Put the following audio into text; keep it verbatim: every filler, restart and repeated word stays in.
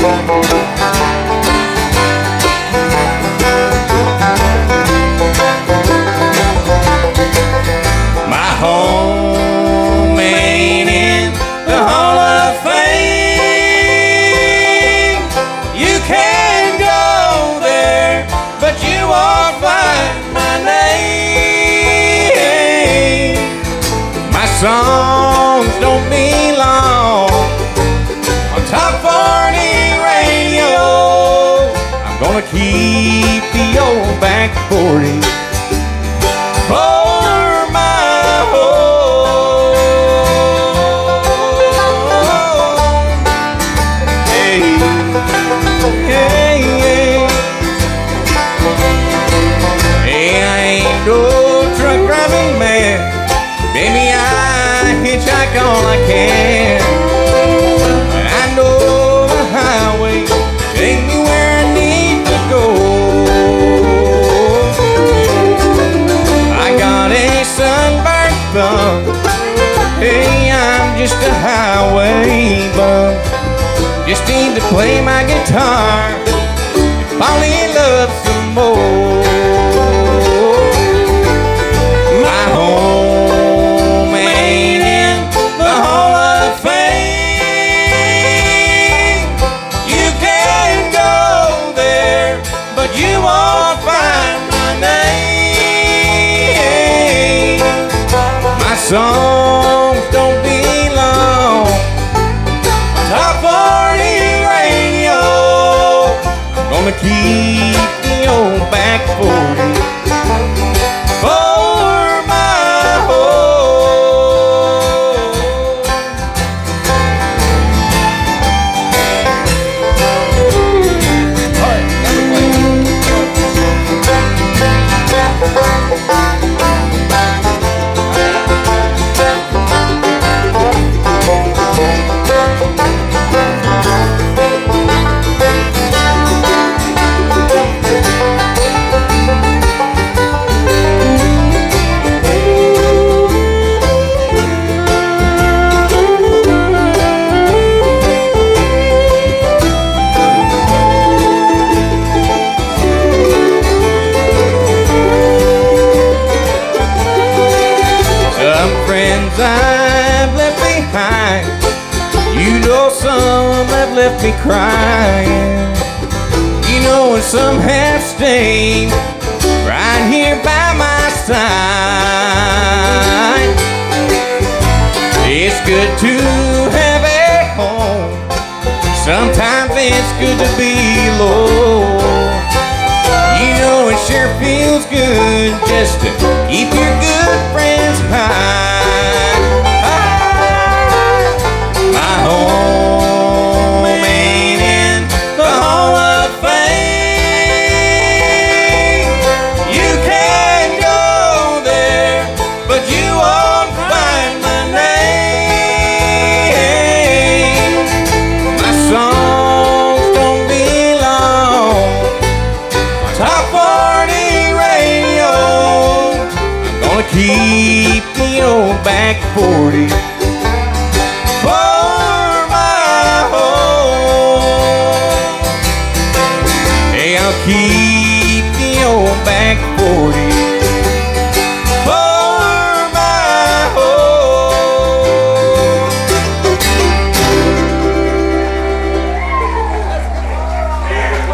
My home ain't in the Hall of Fame. You can go there, but you won't find my name. My songs don't belong on top forty radio. I'm gonna keep the old back forty for my home. Hey, hey, hey. Hey, I ain't no truck driving man. Baby, I hitchhike all I can. And I know the highway take me where I need to go. I got a sunburned thumb. Hey, I'm just a highway bum. Just need to play my guitar and fall in love some more. My home ain't in the Hall of Fame. You can go there, but you won't find my name. My songs don't belong on top forty radio. I'm gonna keep the old back forty for my home. All right, number play. Some friends I've left behind, you know some have left me crying. You know, and some have stayed right here by my side. It's good to have a home. Sometimes it's good to be alone. You know, it sure feels good just to keep your good friends high. My home ain't in the Hall of Fame. You can go there, but you won't find my name. My songs don't belong on top forty radio. I'm gonna keep the old back forty for my home. Hey, I'll keep the old back forty